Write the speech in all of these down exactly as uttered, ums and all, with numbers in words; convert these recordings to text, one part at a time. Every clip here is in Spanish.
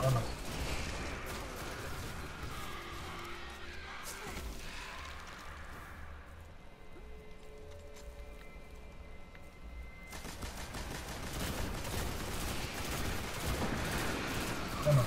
Vámonos. Vámonos.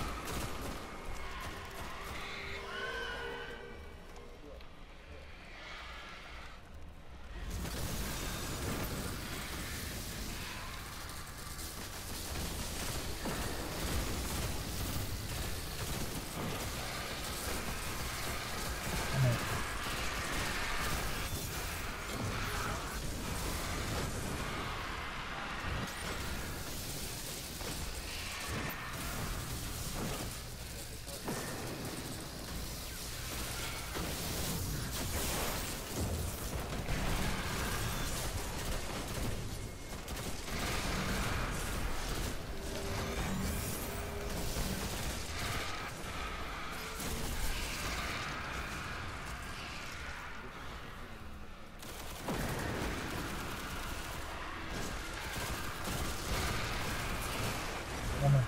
Vámonos.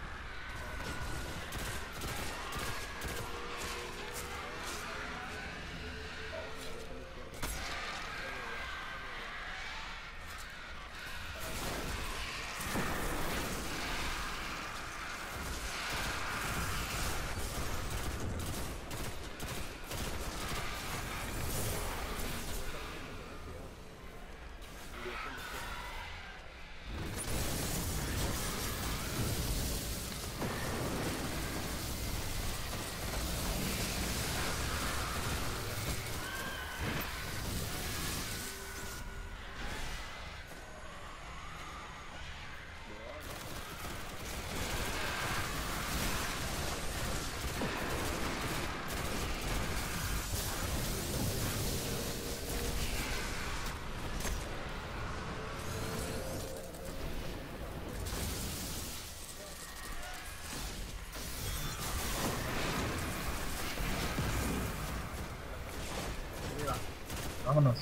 Vámonos.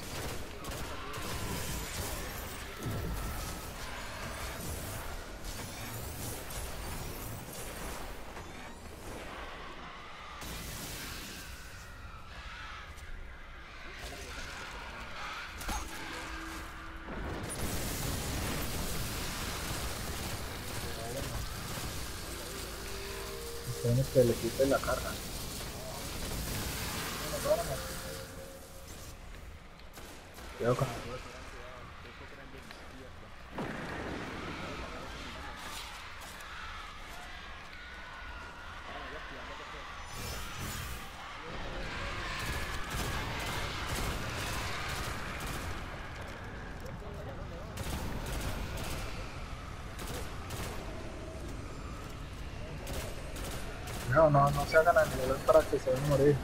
Tenemos que le quite la carga. Cuidado con No, no, no se hagan animales para que se van a morir.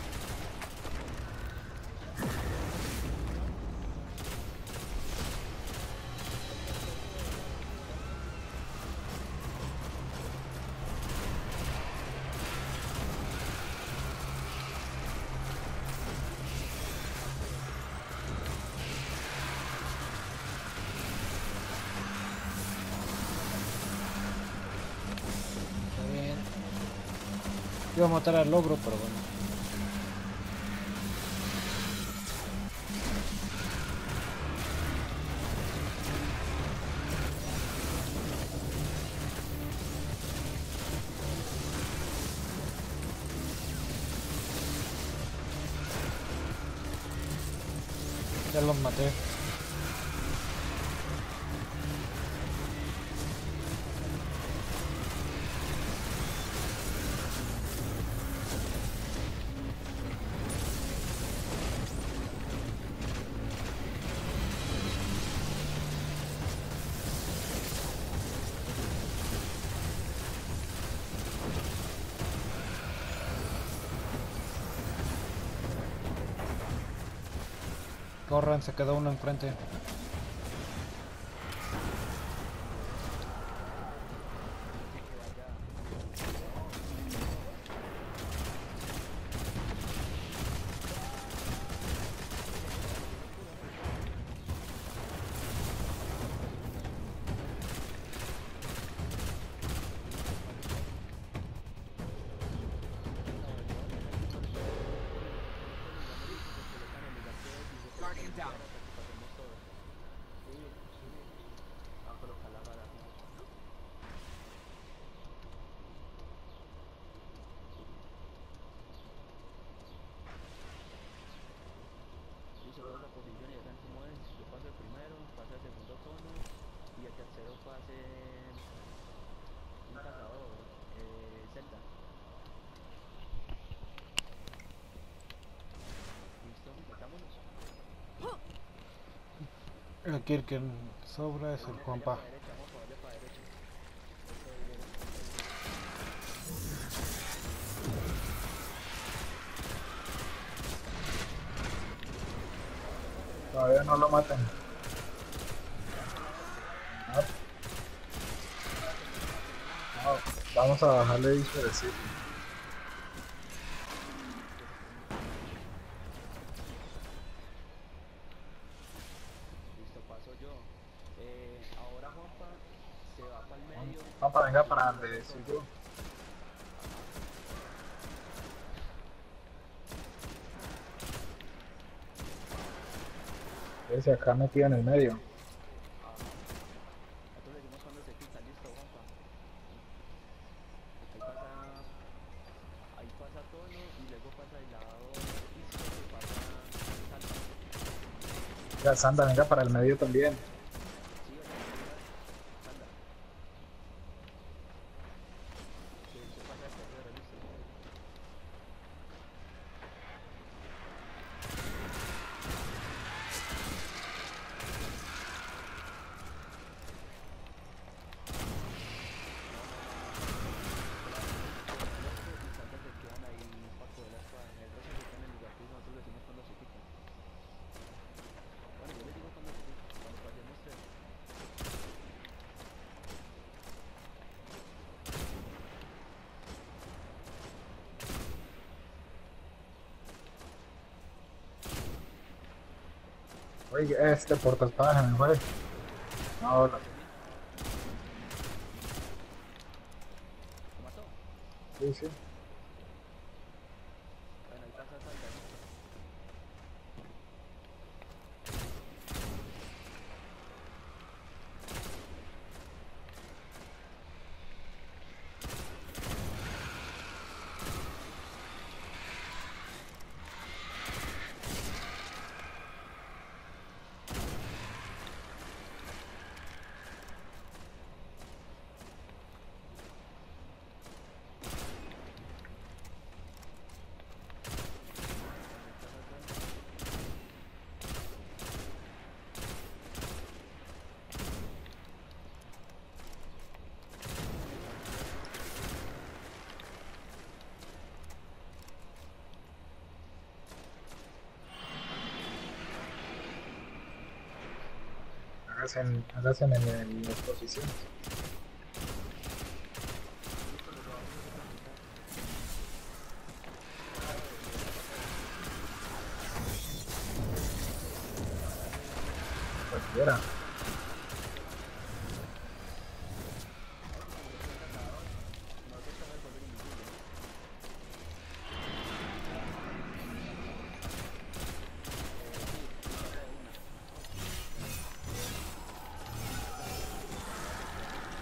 Está bien. Iba a matar al logro, pero bueno. Ya los maté. Corran, se quedó uno enfrente. down. Pasemos todo. Subir, subir. A colocar la vara. Listo, toda esa posición y ya saben cómo es. Yo paso el primero, paso el segundo tono y el tercero pase un cazador, eh, Zelda. Listo, metámonos. Aquí el que sobra es el Vaya, vaya Juanpa. para derecha, vamos, vaya para derecha. Eso es derecha. Todavía no lo maten. Ah, no, vamos a bajarle y decir. Listo, paso yo. Eh, ahora Juanpa se va para el medio. Vamos, venga Y para yo donde paso decir todo. yo. Ese acá metido en el medio. Ajá. Nosotros le decimos cuando se quita. Listo, Juanpa. Ahí pasa, ahí pasa tono y luego pasa el lado izquierdo, pasa salta. Ya, Sanda, venga para el medio también. Sí, o sea, salta. Que se pasa el tercero, listo. No, no, no. Solamente tono el otro y salta se quedan ahí para coger la espada. El resto se queda en el lugar que nosotros le decimos cuando se quitan. Bueno, yo les digo cuando se quitan, cuando pasemos tres. Oye, este portaespadas en el juego. No, ¿Lo no. mató quién? ¿Lo mató? Sí, sí. Bueno, ahí pasa salta, listo. Bueno, ahí pasa tono. Hágase en, hágase en, el- en las posiciones. Listo, los de abajo no se pueden quitar. Pasa derecha, pasa derecha. Cualquiera. No, porque yo soy cazador. Nosotros somos el volver invisible. Eh, sí, sí pasa de una. Pasa de una. Pasa que queda libre.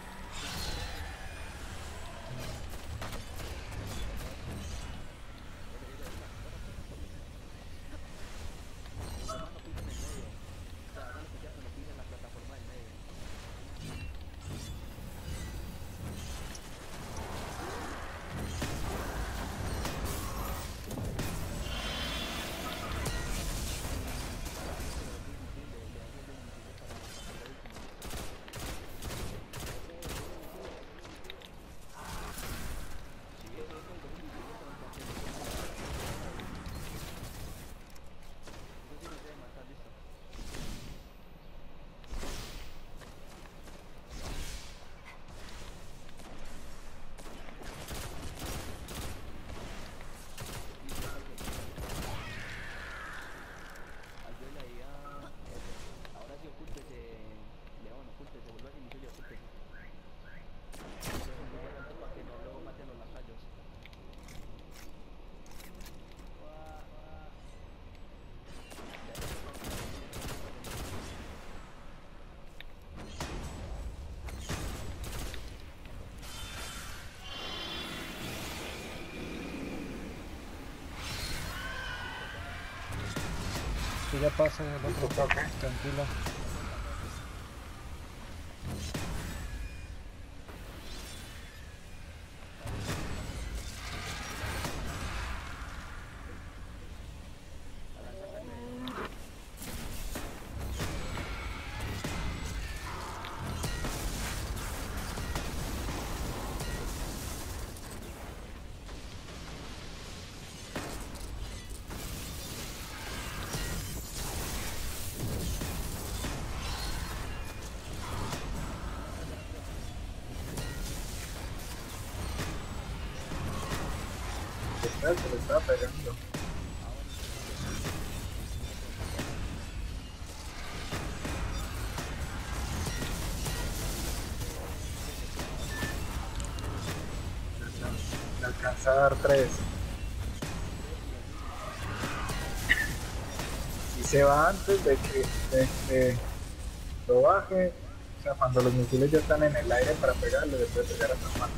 Pasa otro. Ese, ese, venga, corra, corra, corra. Los demás no pisen el medio. O sea, hagan lo que quieran, pero no Que ya pase el otro. Listo, toque. Tranquilo. Después se le estaba pegando. Le alcan- le alcanza a dar tres. Y se va antes de que, de que lo baje. O sea, cuando los misiles ya están en el aire para pegarle, le puede pegar a su mano.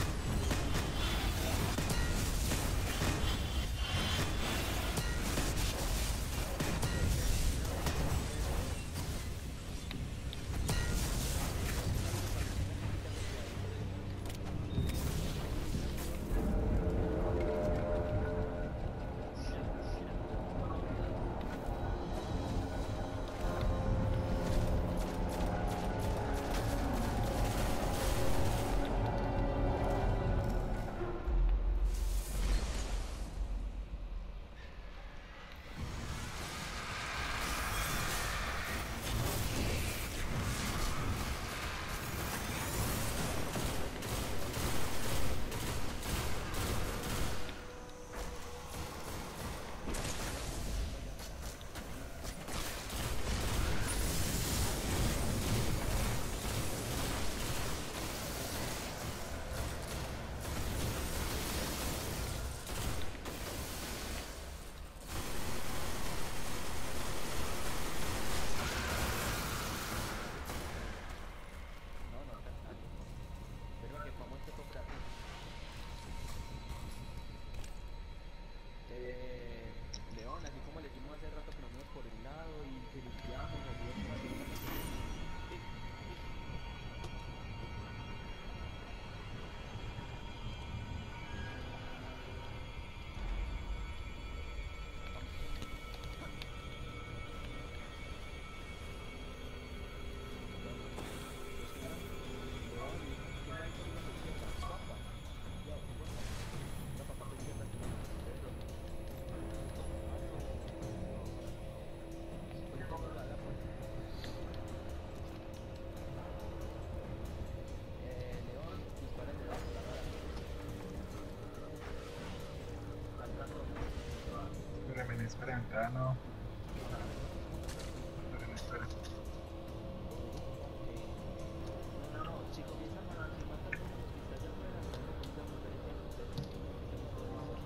No, no, está bien. Pero que vamos a tocar. Eh, León, así como le dijimos hace rato que nos vamos por un lado y que limpiamos, así es como hacemos la Eh, León, dispara el León, al rato. Espérenme, espérenme, todavía no. Espérenme, espérenme. No, no, no, si comienzan a si matan uno de los que está allá afuera, no lo comienzan a matar igual, entonces comencemos con eso.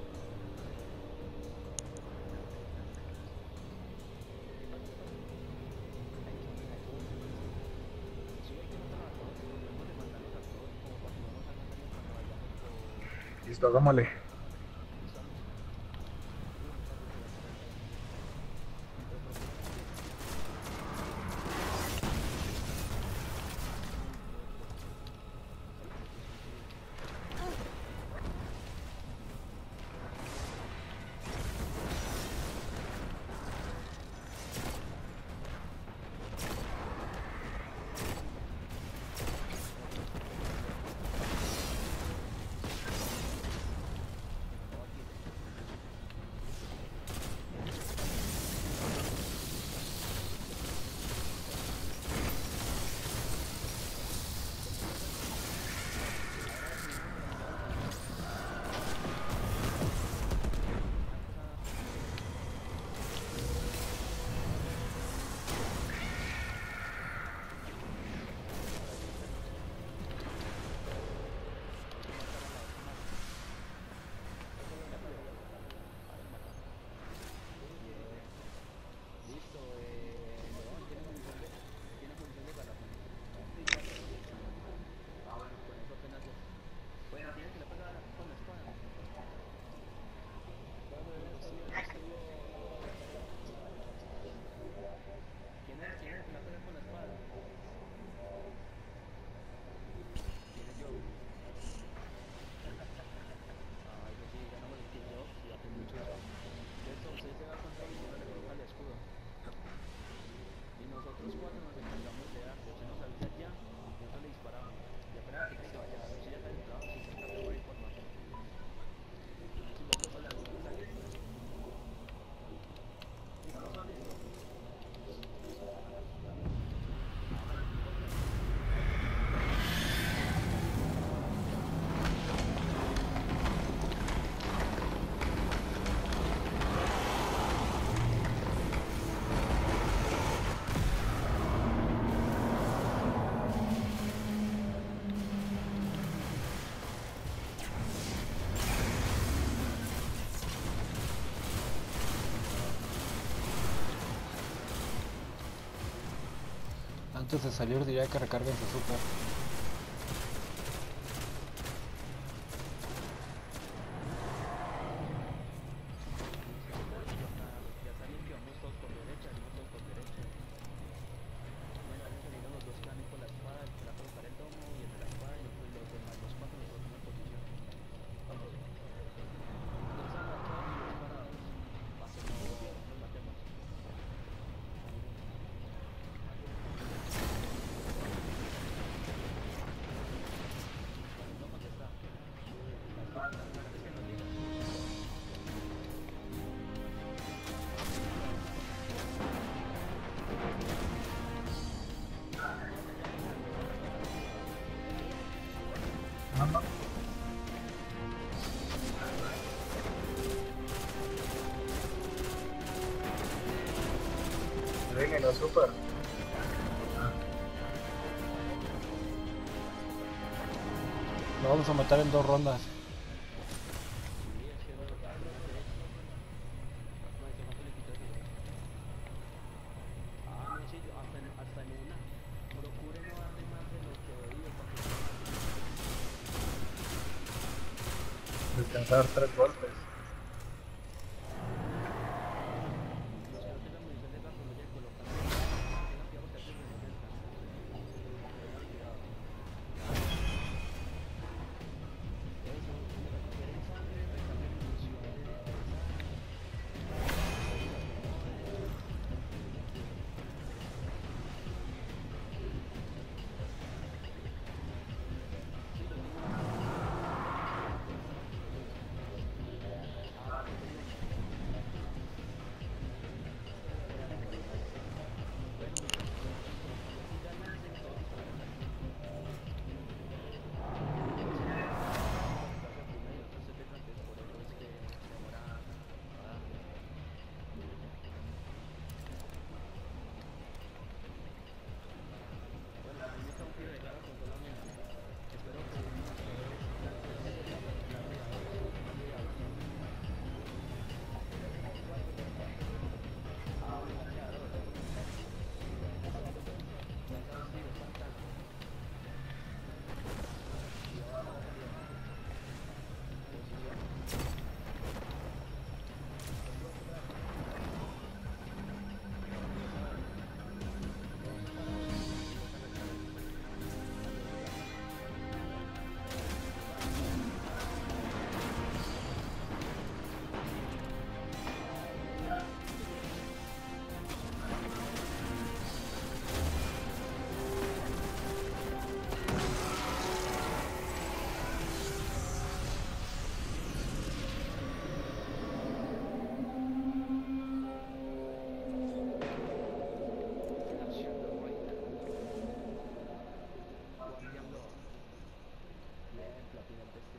Si hay que matar a todos, podemos de matarlos a todos, como para que no nos hagan daño cuando vayamos por... Listo, hagámosle. Antes de salir diría que recarguen su super. Ya salen que vamos todos por derecha, vamos todos por derecha. Bueno, van a salir los dos clanes por la espada, el que va a colocar el domo y el de la espada y los, los demás, los cuatro los colocamos en posición. Vamos. Dos agachados y dos parados. Para que no nos matemos. No contesta. Antes que nos diga. Mamá. Viene la super. Lo vamos a matar en dos rondas. Sí, es que bueno, no sé. No, ese cuánto le quita eso. Ah, no, sí, yo hasta en, hasta en una. Procure no darle más de lo que debido para que Descansar tres golpes. los que no tengan munición de gato no lleguen colocando. Tengan cuidado porque así no descansan. Tengan cuidado. Eso, si me recuperen sangre, recarguen munición de esa. Sí, yo tengo una. Ah, pero tengo una. Bueno, mientras que vayan colocando así, ya lancen y todos disparan al tiempo. Colocarse primero, entonces detrás, por eso es que se demora a darle. Bueno, la dinámica un tiro de Garrison solamente. Espero que ustedes puedan hacer la, la rueda dos, la rueda dos. Ah, bueno, ya queda dos. Lanza dos tiros, faltan. Y avanza la salida. Posición. Dos parados. Tocan al cara. Acción de rueda. Guardian dos. Bien, platina el test